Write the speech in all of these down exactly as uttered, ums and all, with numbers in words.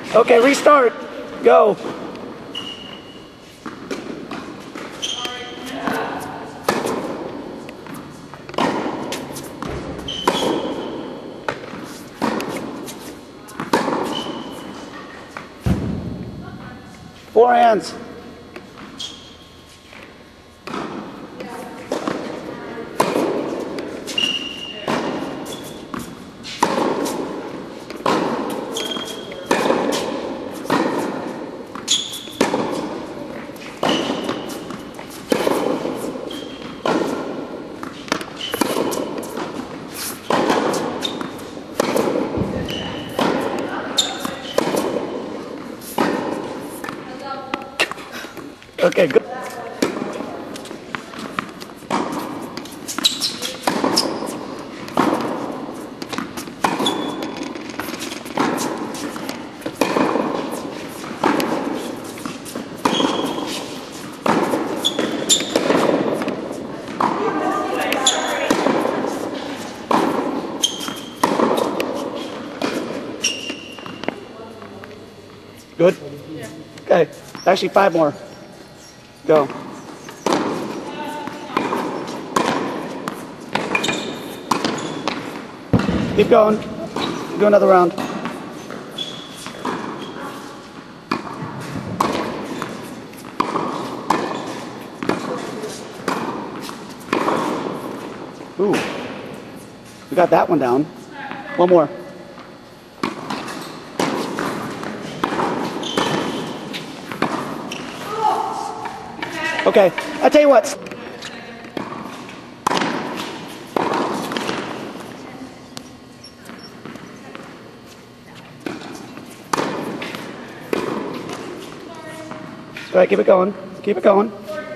Okay, restart. Go. Four hands. Okay, good. Good? Yeah. Okay, actually five more. Go. Keep going. Do another round. Ooh. We got that one down. One more. Okay, I'll tell you what. All right, keep it going. Keep it going.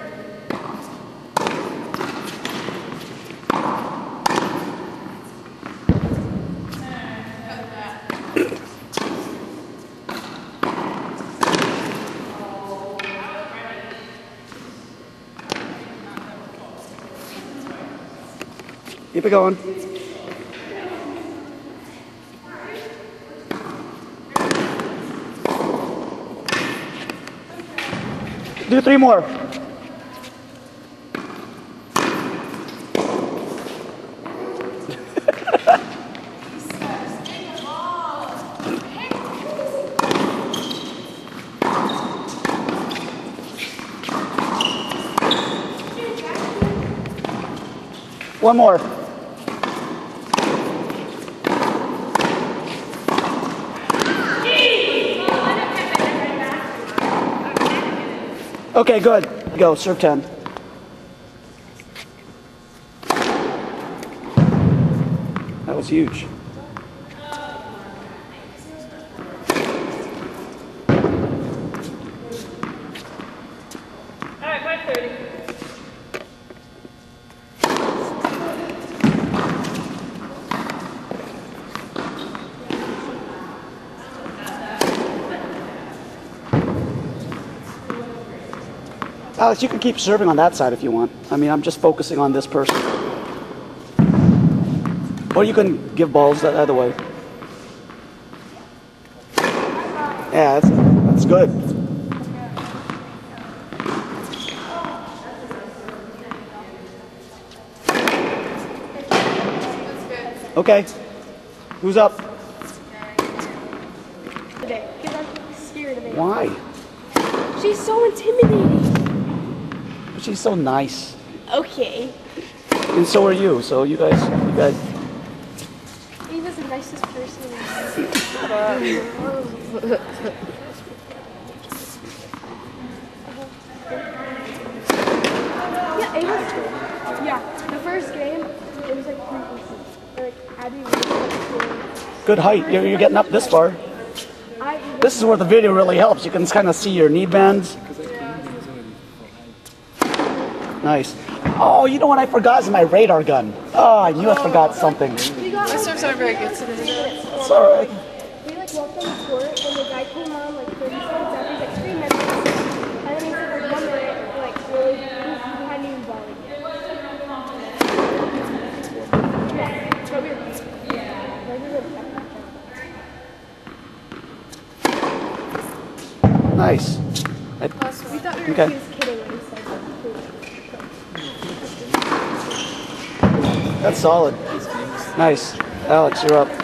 Keep it going. Do three more. One more. Okay, good. Go, serve ten. That was huge. All right, five thirty. Alex, you can keep serving on that side if you want. I mean, I'm just focusing on this person. Or you can give balls that other way. Yeah, that's, that's good. Okay. Who's up? Today, because I'm scared of it. Why? She's so intimidating. She's so nice. Okay. And so are you. So you guys, you guys. Eva's the nicest person. Yeah, Ava's. Yeah, the first game, it was like three percent. Like, Abby was Good height. You're, you're getting up this far. I This is where the video really helps. You can kind of see your knee bends. Nice. Oh, you know what I forgot is my radar gun. Oh, I knew I forgot something. My serves aren't very good today. It's all right. We like walked on the court and the guy came on like thirty seconds after. He's like three minutes. And then he said like one minute, like really, he hadn't even volleyed yet. Yeah, but we were, yeah. Like, we were Nice. I- We thought we were Okay. he was kidding when he said that. That's solid. Nice. Alex, you're up.